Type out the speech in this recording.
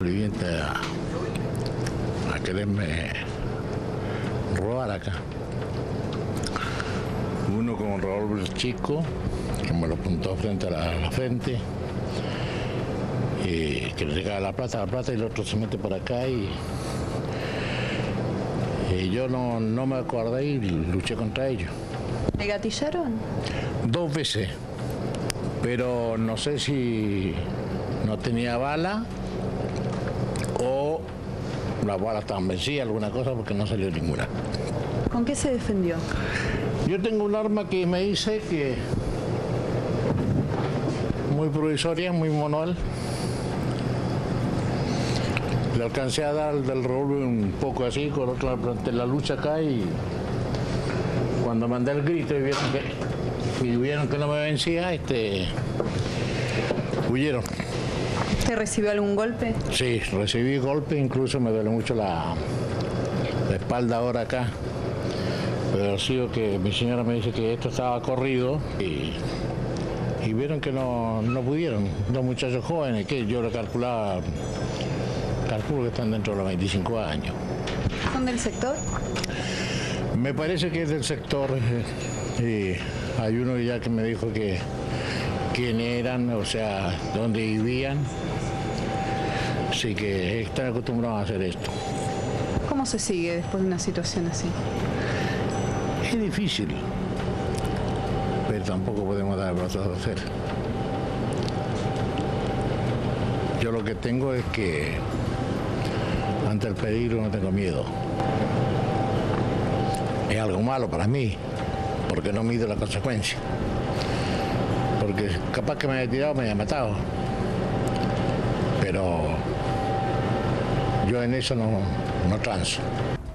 Viviente a quererme robar acá. Uno con un revólver chico que me lo apuntó frente a la frente, y que le llegaba la plata, y el otro se mete por acá y yo no me acordé y luché contra ellos. ¿Le gatillaron? 2 veces, pero no sé si no tenía bala o las balas estaban vencidas, alguna cosa, porque no salió ninguna. ¿Con qué se defendió? Yo tengo un arma que me dice que muy provisoria, muy manual. Le alcancé a dar del revólver un poco así, con otro me planté la lucha acá y cuando mandé el grito y vieron que no me vencía, huyeron. ¿Usted recibió algún golpe? Sí, recibí golpe, incluso me duele mucho la espalda ahora acá. Pero sí que mi señora me dice que esto estaba corrido y vieron que no pudieron. 2 muchachos jóvenes, que yo lo calculo que están dentro de los 25 años. ¿Son del sector? Me parece que es del sector. Hay uno ya que me dijo que quién eran, o sea, dónde vivían. Así que están acostumbrados a hacer esto. ¿Cómo se sigue después de una situación así? Es difícil, pero tampoco podemos dar brazos a hacer. Yo lo que tengo es que ante el peligro no tengo miedo. Es algo malo para mí, porque no mido la consecuencia. Porque capaz que me haya tirado, me haya matado. Pero yo en eso no transo.